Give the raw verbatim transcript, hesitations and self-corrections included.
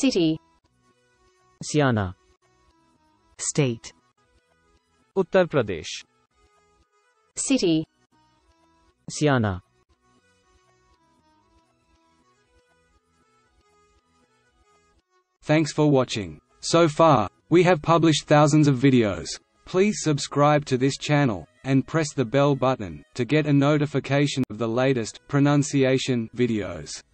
City. Siana. State. Uttar Pradesh. City. Siana. Thanks for watching. So far, we have published thousands of videos. Please subscribe to this channel, and press the bell button, to get a notification of the latest pronunciation videos.